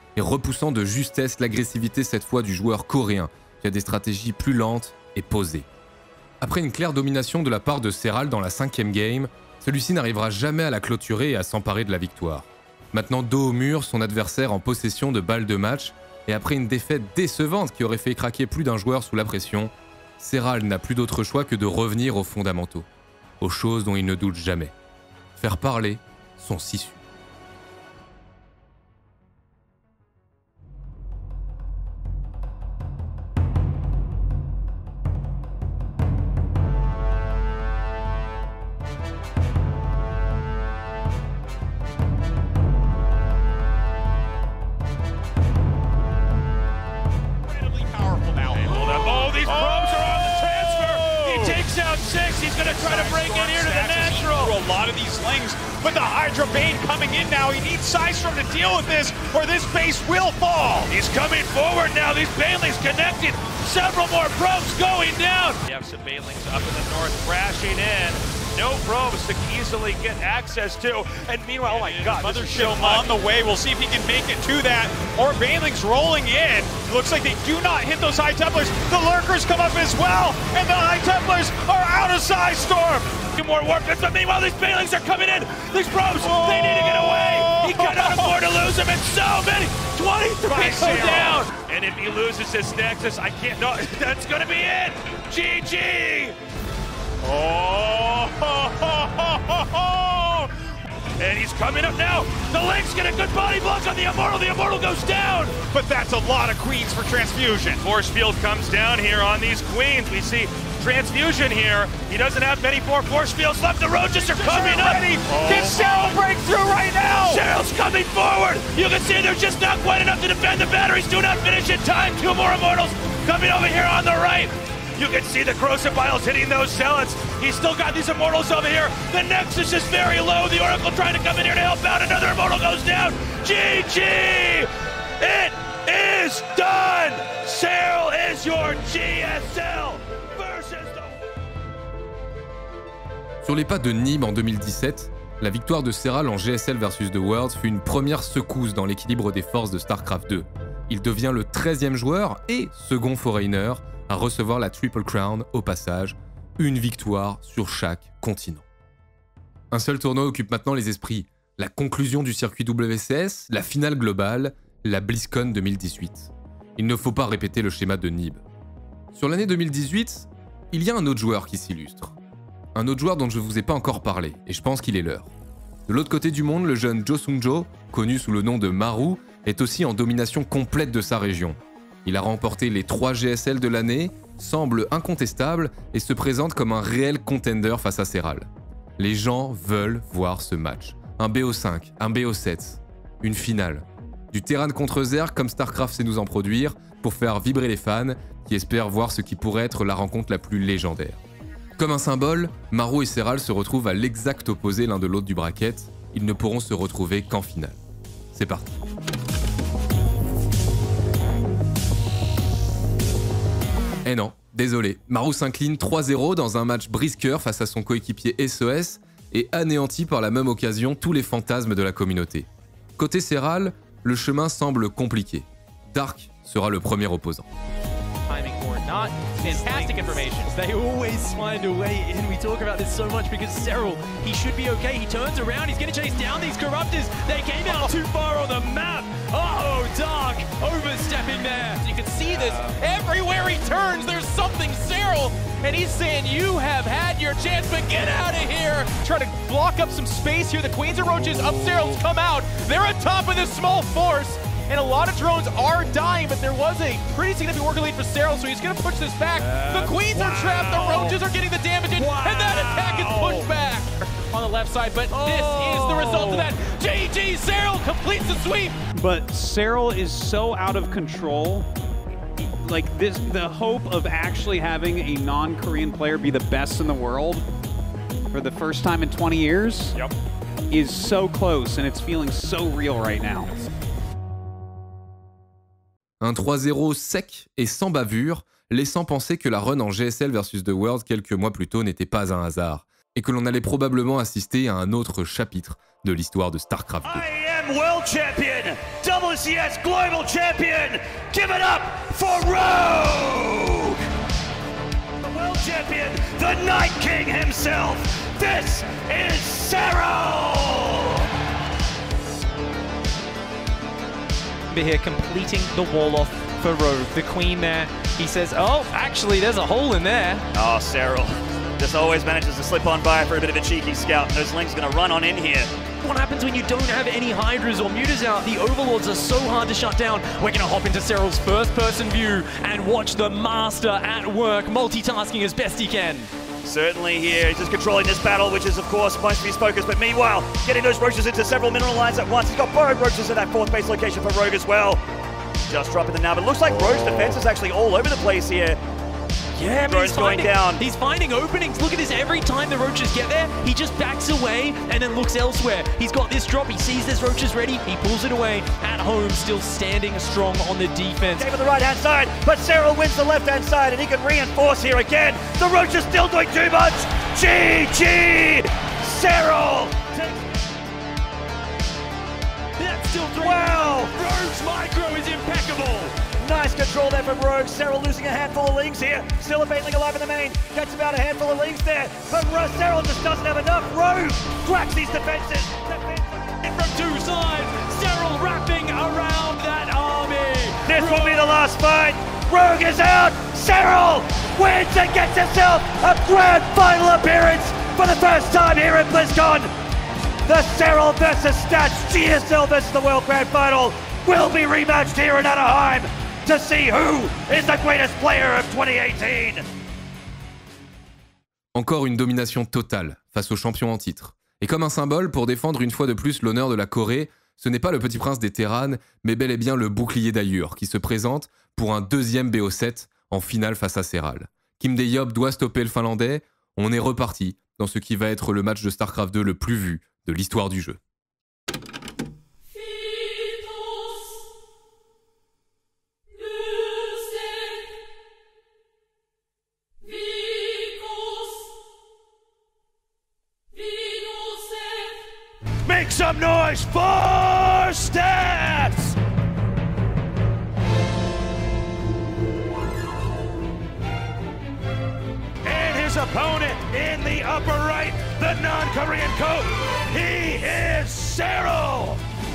et repoussant de justesse l'agressivité cette fois du joueur coréen, qui a des stratégies plus lentes et posées. Après une claire domination de la part de Serral dans la 5e game, celui-ci n'arrivera jamais à la clôturer et à s'emparer de la victoire. Maintenant dos au mur, son adversaire en possession de balles de match, et après une défaite décevante qui aurait fait craquer plus d'un joueur sous la pression, Serral n'a plus d'autre choix que de revenir aux fondamentaux, aux choses dont il ne doute jamais. Faire parler son sisu. He's going to try to break in here to the natural. A lot of these slings, but the Hydra Bane coming in now. He needs Sidestorm to deal with this, or this base will fall. He's coming forward now. These Banelings connected. Several more probes going down. You have some Banelings up in the north crashing in. No probes to easily get access to. And meanwhile, oh my God, Mothership on the way. We'll see if he can make it to that. Or Banelings rolling in. Looks like they do not hit those High Templars. The Lurkers come up as well. And the High Templars are out of Sidestorm. More warp, but meanwhile these Banelings are coming in. These probes, they need to get away. He cannot afford to lose them. And so many, 23 go down. And if he loses this Nexus, I can't, no, that's gonna be it. GG. Oh, and he's coming up now. The Lynx get a good body block on the Immortal. The Immortal goes down. But that's a lot of Queens for Transfusion. Force field comes down here on these Queens. We see Transfusion here. He doesn't have many more force fields left. The Roaches are coming up. Can Serral break through right now? Serral's coming forward. You can see there's just not quite enough to defend the batteries. Do not finish in time. 2 more Immortals coming over here on the right. You can see the Corrosive Vials hitting those Zealots. He's still got these Immortals over here. The Nexus is very low. The Oracle trying to come in here to help out. Another Immortal goes down. GG! It is done! Serral is your GSL versus the... Sur les pas de Nîmes en 2017, la victoire de Serral en GSL versus The Worlds fut une première secousse dans l'équilibre des forces de StarCraft 2. Il devient le 13e joueur et second Foreigner à recevoir la Triple Crown au passage, une victoire sur chaque continent. Un seul tournoi occupe maintenant les esprits, la conclusion du circuit WCS, la finale globale, la BlizzCon 2018. Il ne faut pas répéter le schéma de Nib. Sur l'année 2018, il y a un autre joueur qui s'illustre. Un autre joueur dont je ne vous ai pas encore parlé, et je pense qu'il est l'heure. De l'autre côté du monde, le jeune Jo Sung-jo, connu sous le nom de Maru, est aussi en domination complète de sa région. Il a remporté les 3 GSL de l'année, semble incontestable et se présente comme un réel contender face à Serral. Les gens veulent voir ce match. Un BO5, un BO7, une finale. Du Terran contre Zerg comme StarCraft sait nous en produire pour faire vibrer les fans qui espèrent voir ce qui pourrait être la rencontre la plus légendaire. Comme un symbole, Maru et Serral se retrouvent à l'exact opposé l'un de l'autre du bracket. Ils ne pourront se retrouver qu'en finale. C'est parti. Eh non, désolé, Maru s'incline 3-0 dans un match brisqueur face à son coéquipier SOS et anéantit par la même occasion tous les fantasmes de la communauté. Côté Serral, le chemin semble compliqué. Dark sera le premier opposant. Timing or not, fantastic information. They always find a way in. We talk about this so much because Serral, he should be okay. He turns around, he's going to chase down these Corruptors. They came out too far on the map. Uh-oh, Dark overstepping there. You can see this everywhere he turns. There's something Serral, and he's saying, you have had your chance, but get out of here. Try to block up some space here. The Queens of Roaches up Serral's come out. They're on top of this small force. And a lot of drones are dying, but there was a pretty significant worker lead for Serral, so he's going to push this back. The Queens are trapped, the Roaches are getting the damage in, and that attack is pushed back on the left side, but this is the result of that. GG, Serral completes the sweep. But Serral is so out of control. Like this, the hope of actually having a non-Korean player be the best in the world for the first time in 20 years is so close, and it's feeling so real right now. Un 3-0 sec et sans bavure, laissant penser que la run en GSL versus The World quelques mois plus tôt n'était pas un hasard. et que l'on allait probablement assister à un autre chapitre de l'histoire de StarCraft 2. I am World Champion, WCS Global Champion. Give it up for Rogue! The World Champion, the Night King himself. This is Serral! Here completing the wall off for Rogue. The Queen there, he says, oh, actually there's a hole in there. Oh, Serral just always manages to slip on by for a bit of a cheeky scout. And those Lings are going to run on in here. What happens when you don't have any Hydras or Mutas out? The Overlords are so hard to shut down. We're going to hop into Serral's first-person view and watch the Master at work, multitasking as best he can. Certainly here, he's just controlling this battle, which is of course most of his focus, but meanwhile, getting those Roaches into several mineral lines at once. He's got borrowed Roaches at that 4th base location for Rogue as well. Just dropping them now, but it looks like Rogue's defense is actually all over the place here. Yeah, but Drone's going down. He's finding openings. Look at this. Every time the Roaches get there, he just backs away and then looks elsewhere. He's got this drop. He sees this Roaches ready. He pulls it away. At home, still standing strong on the defense. Game on the right-hand side, but Serral wins the left-hand side, and he can reinforce here again. The Roaches still doing too much. GG! Serral! That's still 3. Wow! Rogue's micro is impeccable. Nice control there from Rogue. Serral losing a handful of Lings here. Still a Baneling alive in the main. Gets about a handful of Lings there. But Serral just doesn't have enough. Rogue cracks these defenses. From 2 sides, Serral wrapping around that army. This will be the last fight. Rogue is out. Serral wins and gets himself a grand final appearance for the first time here at BlizzCon. The Serral versus Stats GSL versus the World Grand Final will be rematched here in Anaheim to see who is the greatest player of 2018. Encore une domination totale face aux champions en titre. Et comme un symbole pour défendre une fois de plus l'honneur de la Corée, ce n'est pas le petit prince des Terranes, mais bel et bien le bouclier d'Ayur qui se présente pour un 2e BO7 en finale face à Serral. Kim Dae-yeop doit stopper le Finlandais. On est reparti dans ce qui va être le match de StarCraft 2 le plus vu de l'histoire du jeu. Make some noise for Stats! And his opponent in the upper right, the non-Korean coat, he is Serral!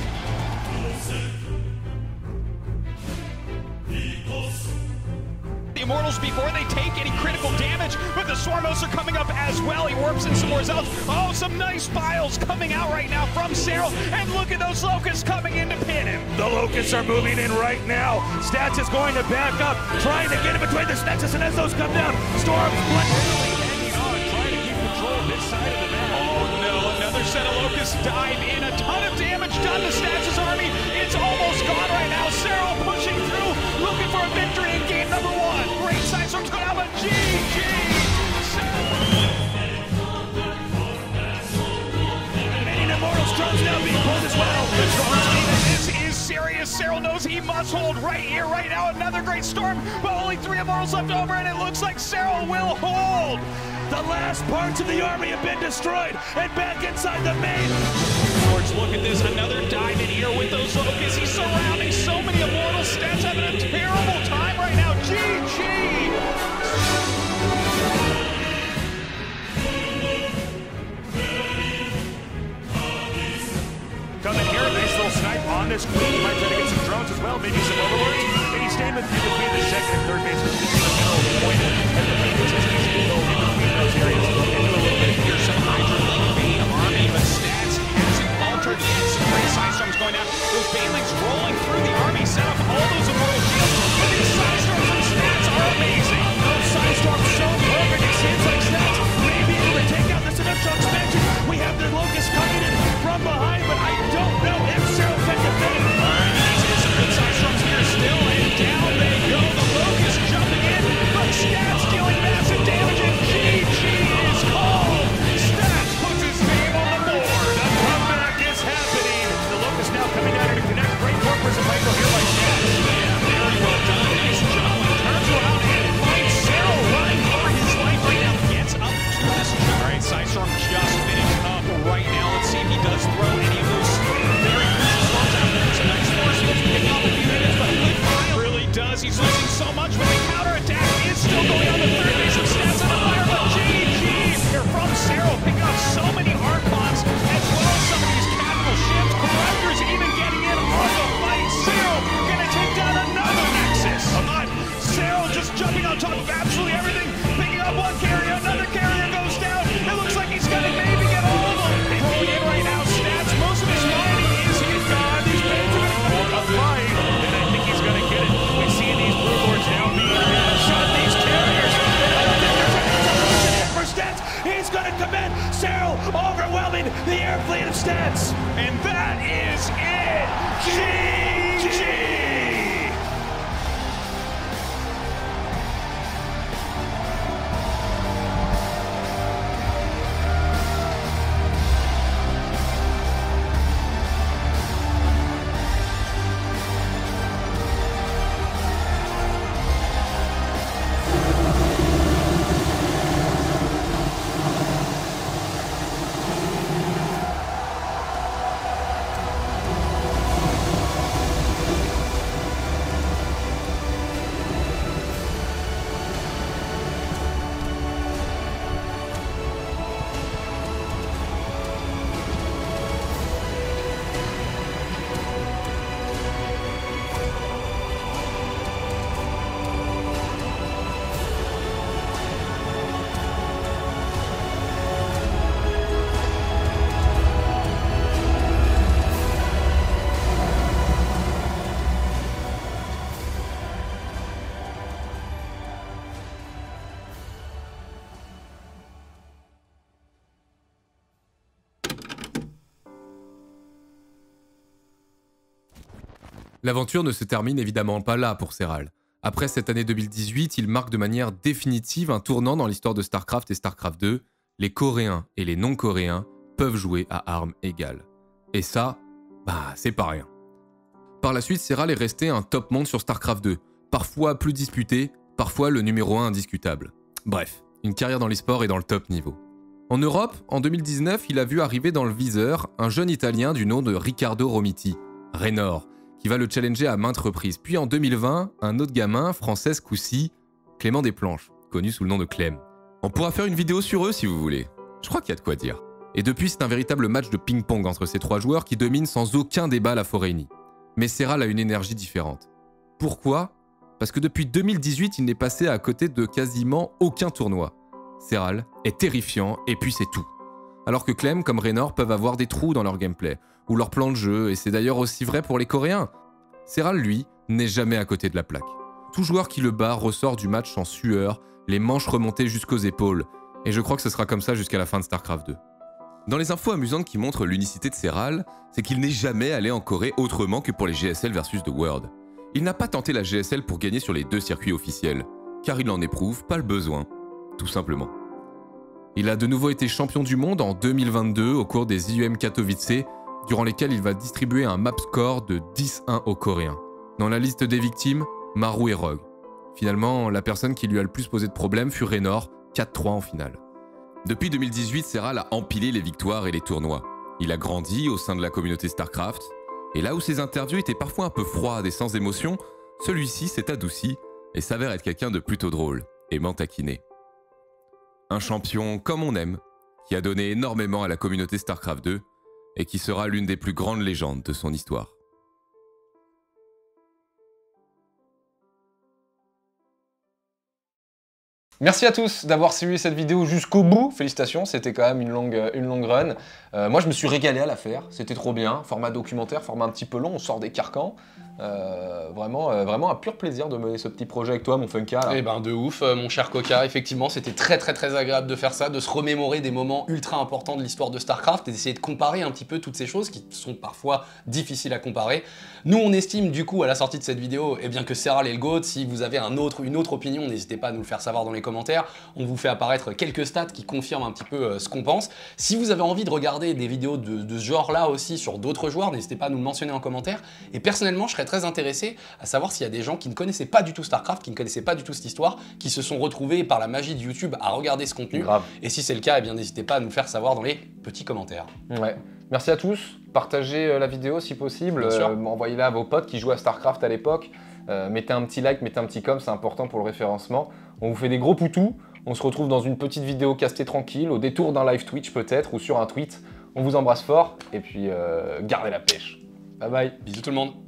The Immortals before they take any critical damage, but the Swarmos are coming up as well. He warps in some more zealots. Oh, some nice files coming out right now from Serral, and look at those Locusts coming in to pin him. The Locusts are moving in right now. Stats is going to back up, trying to get in between this Nexus, and as those come down, Storm's hanging on, trying to keep control of this side of the map. Oh no, another set of Locusts dive in. A ton of damage done to Stats' army. It's almost gone right now. Serral pushing through, looking for a victory in game number 1. Great side storms going out, but GG! Many Immortals drones now being pulled as well. This is serious. Serral knows he must hold right here, right now. Another great storm, but only 3 Immortals left over, and it looks like Serral will hold. The last parts of the army have been destroyed, and back inside the main. George, look at this. Another dive in here with those Locusts. He's surrounding so many Immortals. Stats having a terrible time right now. GG! Coming here, nice little snipe on this Queen. He might try to get some drones as well, maybe some Overlords. And he's staying between the second and third bases. This is the middle point. And the Phoenix is easy to go in between those areas. And do a little bit here. Some Hydra Link main army, but Stats hasn't altered yet. Some great side storms going down. Those Banelings rolling through the army, set up all those Immortal shields. But these side storms from Stats are amazing. Those side storms so perfect. It seems like Stats may be able to take out this initial expansion. We have the Locust coming in from behind, but I don't know if Serral can defend. Some good side storms here still, and down they go. The Locust jumping in, but Stats dealing massive damage, and GG is Armstrong just finished up right now. Let's see if he does throw any of those very crucial slots out there. Some nice force supposed to pick up a few minutes, but good fire really does. He's losing so much, but the counterattack is still going on the third base of Stats on the fire, but GG here from Cyril, picking up so many Archons, as well as some of these capital ships. Corruptors even getting in on the fight. Cyril gonna take down another Nexus. Cyril just jumping on top of absolutely everything, picking up one carrier, another carrier goes down. It looks like he's gonna maybe get all of them. Throwing in right now, Stats, most of his mining is gone. These Pains are gonna go a fight, and I think he's gonna get it. We see these Blue Lords now being shot, these carriers. I don't think there's any for Stats. He's gonna commit. Cyril overwhelming the air fleet of Stats. And that is it. GG! L'aventure ne se termine évidemment pas là pour Serral. Après cette année 2018, il marque de manière définitive un tournant dans l'histoire de StarCraft et StarCraft 2. Les Coréens et les non-Coréens peuvent jouer à armes égales. Et ça, c'est pas rien. Par la suite, Serral est resté un top monde sur StarCraft 2, parfois plus disputé, parfois le numéro 1 indiscutable. Bref, une carrière dans l'e-sport et dans le top niveau. En Europe, en 2019, il a vu arriver dans le viseur un jeune Italien du nom de Riccardo Romiti, Raynor, qui va le challenger à maintes reprises. Puis en 2020, un autre gamin, français ce coup-ci, Clément Desplanches, connu sous le nom de Clem. On pourra faire une vidéo sur eux si vous voulez. Je crois qu'il y a de quoi dire. Et depuis, c'est un véritable match de ping-pong entre ces trois joueurs qui dominent sans aucun débat la Foreigny. Mais Serral a une énergie différente. Pourquoi ? Parce que depuis 2018, il n'est passé à côté de quasiment aucun tournoi. Serral est terrifiant et puis c'est tout. Alors que Clem comme Raynor peuvent avoir des trous dans leur gameplay, ou leur plan de jeu, et c'est d'ailleurs aussi vrai pour les Coréens. Serral, lui, n'est jamais à côté de la plaque. Tout joueur qui le bat ressort du match en sueur, les manches remontées jusqu'aux épaules, et je crois que ce sera comme ça jusqu'à la fin de StarCraft 2. Dans les infos amusantes qui montrent l'unicité de Serral, c'est qu'il n'est jamais allé en Corée autrement que pour les GSL versus The World. Il n'a pas tenté la GSL pour gagner sur les deux circuits officiels, car il n'en éprouve pas le besoin, tout simplement. Il a de nouveau été champion du monde en 2022 au cours des IEM Katowice, durant lesquels il va distribuer un map score de 10-1 aux Coréens. Dans la liste des victimes, Maru et Rogue. Finalement, la personne qui lui a le plus posé de problèmes fut Raynor, 4-3 en finale. Depuis 2018, Serral a empilé les victoires et les tournois. Il a grandi au sein de la communauté StarCraft, et là où ses interviews étaient parfois un peu froides et sans émotion, celui-ci s'est adouci et s'avère être quelqu'un de plutôt drôle, aimant taquiner. Un champion comme on aime, qui a donné énormément à la communauté StarCraft 2, et qui sera l'une des plus grandes légendes de son histoire. Merci à tous d'avoir suivi cette vidéo jusqu'au bout. Félicitations, c'était quand même une longue run. Moi, je me suis régalé à la faire. C'était trop bien. Format documentaire, format un petit peu long. On sort des carcans. Vraiment un pur plaisir de mener ce petit projet avec toi, mon Funka. Eh ben, de ouf, mon cher Coca. Effectivement, c'était très agréable de faire ça, de se remémorer des moments ultra importants de l'histoire de StarCraft et d'essayer de comparer un petit peu toutes ces choses qui sont parfois difficiles à comparer. Nous, on estime du coup, à la sortie de cette vidéo, eh bien, que Serral est le GOAT. Si vous avez une autre opinion, n'hésitez pas à nous le faire savoir dans les commentaires. On vous fait apparaître quelques stats qui confirment un petit peu ce qu'on pense. Si vous avez envie de regarder des vidéos de ce genre-là aussi sur d'autres joueurs, n'hésitez pas à nous le mentionner en commentaire. Et personnellement, je serais très intéressé à savoir s'il y a des gens qui ne connaissaient pas du tout StarCraft, qui ne connaissaient pas du tout cette histoire, qui se sont retrouvés par la magie de YouTube à regarder ce contenu. Grave. Et si c'est le cas, eh bien n'hésitez pas à nous le faire savoir dans les petits commentaires. Ouais. Merci à tous. Partagez la vidéo si possible. Envoyez-la à vos potes qui jouaient à StarCraft à l'époque. Mettez un petit like, mettez un petit com, c'est important pour le référencement. On vous fait des gros poutous. On se retrouve dans une petite vidéo castée tranquille, au détour d'un live Twitch peut-être, ou sur un tweet. On vous embrasse fort, et puis gardez la pêche. Bye bye. Bisous tout le monde.